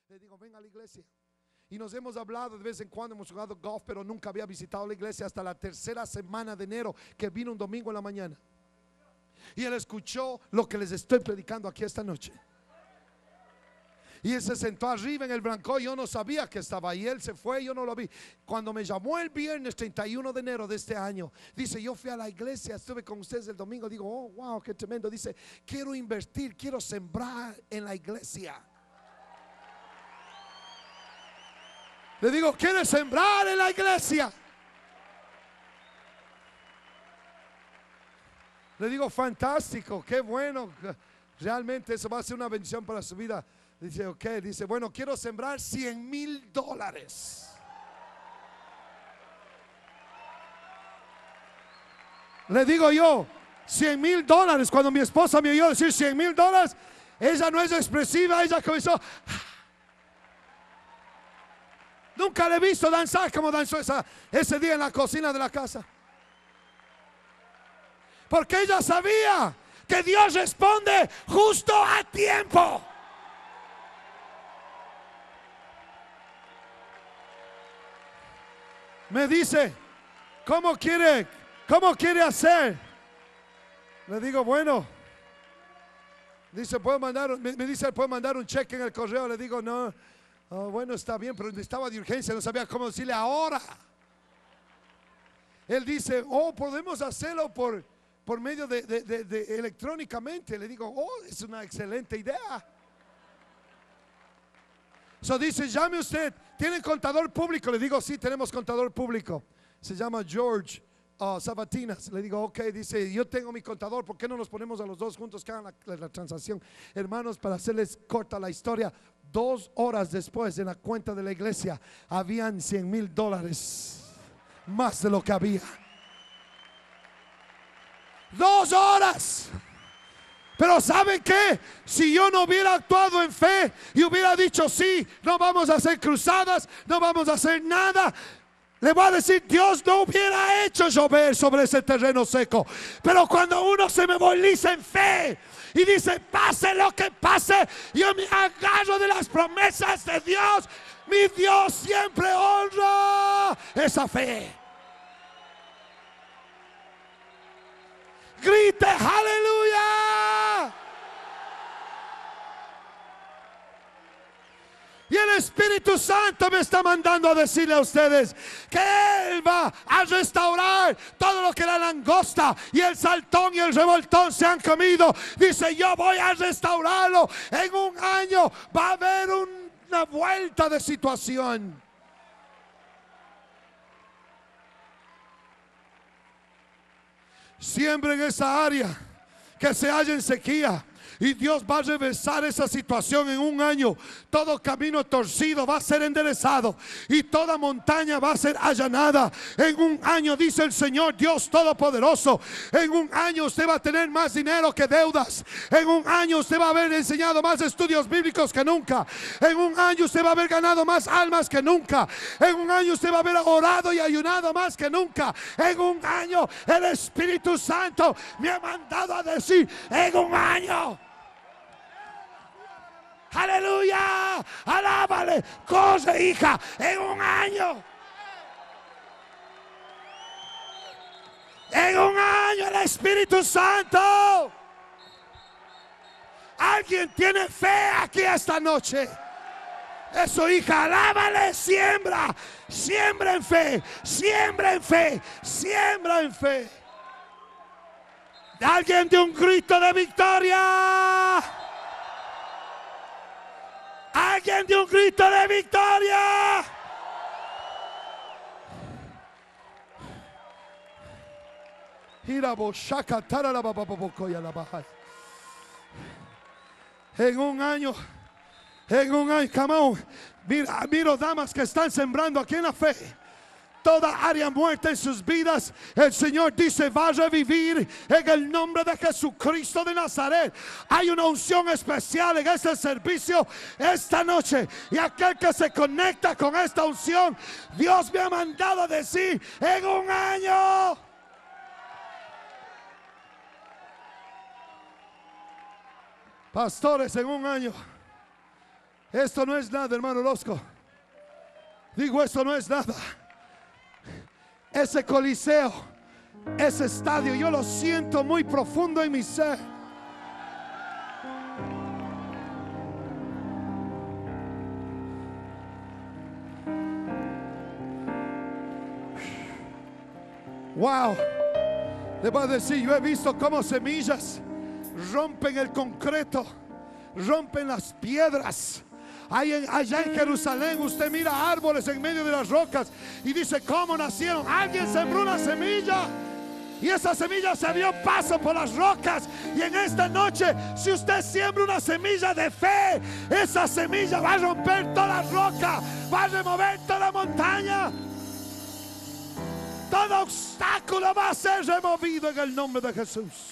Le digo, ven a la iglesia. Y nos hemos hablado de vez en cuando, hemos jugado golf, pero nunca había visitado la iglesia hasta la tercera semana de enero, que vino un domingo en la mañana. Y él escuchó lo que les estoy predicando aquí esta noche. Y él se sentó arriba en el banco. Yo no sabía que estaba ahí. Él se fue, yo no lo vi. Cuando me llamó el viernes 31 de enero de este año, dice, yo fui a la iglesia, estuve con ustedes el domingo. Digo, oh, wow, qué tremendo. Dice, quiero invertir, quiero sembrar en la iglesia. Le digo, ¿quieres sembrar en la iglesia? Le digo, fantástico, qué bueno. Realmente eso va a ser una bendición para su vida. Dice, ok, dice, bueno, quiero sembrar $100,000. Le digo yo, $100,000. Cuando mi esposa me oyó decir $100,000, ella no es expresiva, ella comenzó. Nunca le he visto danzar como danzó ese día en la cocina de la casa. Porque ella sabía que Dios responde justo a tiempo. Me dice, ¿cómo quiere hacer? Le digo, bueno. Dice, ¿puedo mandar? Me dice, ¿puedo mandar un cheque en el correo? Le digo, no. Oh, bueno, está bien, pero estaba de urgencia, no sabía cómo decirle ahora. Él dice, oh, podemos hacerlo por medio de electrónicamente. Le digo, oh, es una excelente idea. Dice, llame usted. ¿Tienen contador público? Le digo, sí, tenemos contador público. Se llama George Sabatinas. Le digo, ok. Dice, yo tengo mi contador. ¿Por qué no nos ponemos a los dos juntos que hagan la transacción? Hermanos, para hacerles corta la historia, 2 horas después en la cuenta de la iglesia habían $100,000 más de lo que había. 2 horas. Pero ¿saben qué? Si yo no hubiera actuado en fe y hubiera dicho sí, no vamos a hacer cruzadas, no vamos a hacer nada, le voy a decir, Dios no hubiera hecho llover sobre ese terreno seco. Pero cuando uno se moviliza en fe y dice, pase lo que pase, yo me agarro de las promesas de Dios. Mi Dios siempre honra esa fe. Grite, aleluya. Y el Espíritu Santo me está mandando a decirle a ustedes que Él va a restaurar todo lo que la langosta y el saltón y el revoltón se han comido. Dice, yo voy a restaurarlo. En un año va a haber una vuelta de situación. Siempre en esa área que se halla en sequía, y Dios va a reversar esa situación en un año. Todo camino torcido va a ser enderezado y toda montaña va a ser allanada. En un año, dice el Señor Dios Todopoderoso, en un año usted va a tener más dinero que deudas. En un año usted va a haber enseñado más estudios bíblicos que nunca. En un año usted va a haber ganado más almas que nunca. En un año usted va a haber orado y ayunado más que nunca. En un año el Espíritu Santo me ha mandado a decir, en un año. Aleluya, alábale, corre, hija, en un año. En un año el Espíritu Santo. Alguien tiene fe aquí esta noche. Eso, hija, alábale, siembra, siembra en fe, siembra en fe, siembra en fe. Alguien de un grito de victoria. Alguien de un grito de victoria. En un año, come on. Miro damas que están sembrando aquí en la fe. Toda área muerta en sus vidas, el Señor dice, va a revivir en el nombre de Jesucristo de Nazaret. Hay una unción especial en este servicio esta noche, y aquel que se conecta con esta unción, Dios me ha mandado a decir, en un año. Pastores, en un año Esto no es nada, hermano Orozco. Digo, esto no es nada. Ese coliseo, ese estadio, yo lo siento muy profundo en mi ser. Wow. Le voy a decir, yo he visto cómo semillas rompen el concreto, rompen las piedras. Allá en Jerusalén usted mira árboles en medio de las rocas y dice, ¿cómo nacieron? Alguien sembró una semilla y esa semilla se abrió paso por las rocas. Y en esta noche, si usted siembra una semilla de fe, esa semilla va a romper toda la roca, va a remover toda montaña. Todo obstáculo va a ser removido en el nombre de Jesús.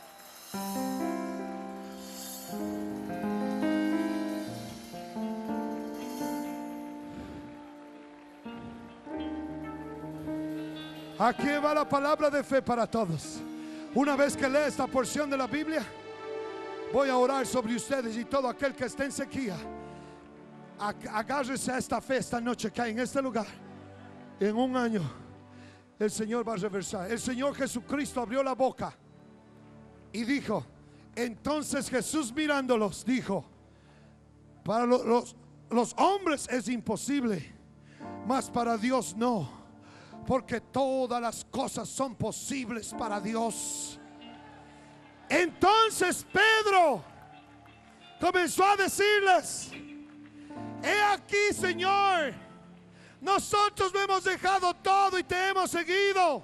Aquí va la palabra de fe para todos. Una vez que lee esta porción de la Biblia, voy a orar sobre ustedes y todo aquel que esté en sequía. Agárrese a esta fe esta noche que hay en este lugar. En un año el Señor va a reversar. El Señor Jesucristo abrió la boca y dijo, entonces Jesús mirándolos dijo, para los hombres es imposible, mas para Dios no, porque todas las cosas son posibles para Dios. Entonces Pedro comenzó a decirles, he aquí, Señor, nosotros lo hemos dejado todo y te hemos seguido.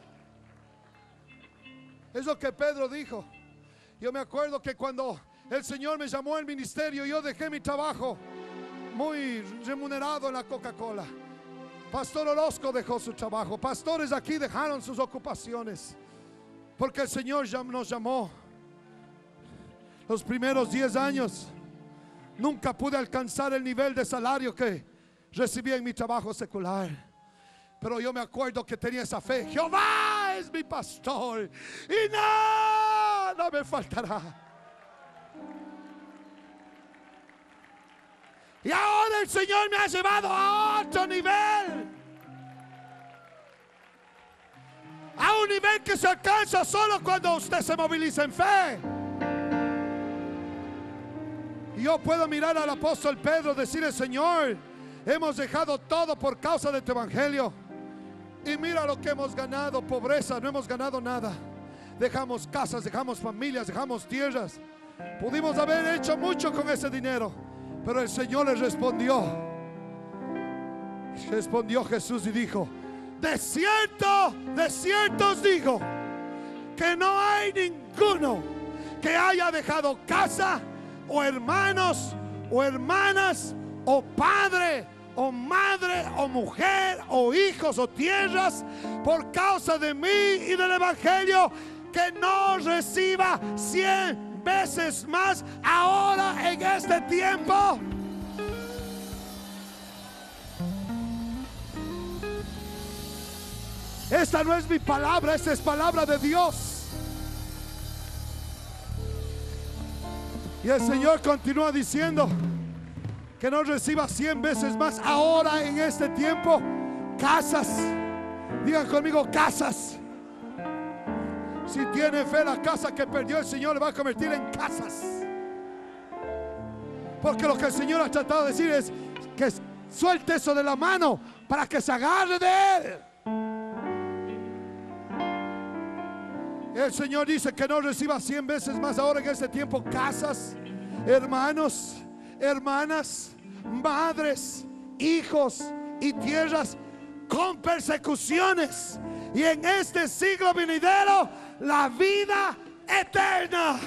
Es lo que Pedro dijo. Yo me acuerdo que cuando el Señor me llamó al ministerio, yo dejé mi trabajo muy remunerado en la Coca-Cola. Pastor Orozco dejó su trabajo. Pastores aquí dejaron sus ocupaciones porque el Señor nos llamó. Los primeros 10 años nunca pude alcanzar el nivel de salario que recibí en mi trabajo secular, pero yo me acuerdo que tenía esa fe. Jehová es mi pastor y nada me faltará. Y ahora el Señor me ha llevado a otro nivel, a un nivel que se alcanza solo cuando usted se moviliza en fe. Y yo puedo mirar al apóstol Pedro, decirle, Señor, hemos dejado todo por causa de tu evangelio. Y mira lo que hemos ganado, pobreza, no hemos ganado nada. Dejamos casas, dejamos familias, dejamos tierras. Pudimos haber hecho mucho con ese dinero, pero el Señor les respondió. Respondió Jesús y dijo, de cierto os digo, que no hay ninguno que haya dejado casa, o hermanos, o hermanas, o padre, o madre, o mujer, o hijos, o tierras, por causa de mí y del evangelio, que no reciba 100 veces más ahora en este tiempo. Esta no es mi palabra, esta es palabra de Dios. Y el Señor continúa diciendo que no reciba 100 veces más ahora en este tiempo. Casas, digan conmigo, casas. Si tiene fe, la casa que perdió el Señor le va a convertir en casas. Porque lo que el Señor ha tratado de decir es que suelte eso de la mano para que se agarre de Él. El Señor dice que no reciba 100 veces más ahora en este tiempo casas, hermanos, hermanas, madres, hijos y tierras con persecuciones, y en este siglo venidero la vida eterna.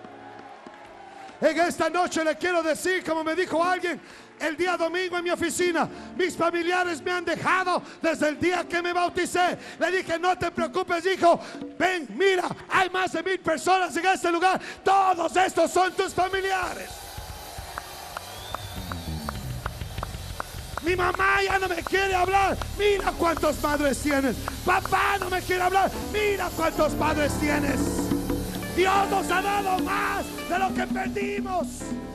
En esta noche le quiero decir, como me dijo alguien el día domingo en mi oficina, mis familiares me han dejado desde el día que me bauticé. Le dije, no te preocupes, hijo, ven, mira, hay más de 1000 personas en este lugar, todos estos son tus familiares. Mi mamá ya no me quiere hablar, mira cuántos madres tienes. Papá no me quiere hablar, mira cuántos padres tienes. Dios nos ha dado más de lo que perdimos.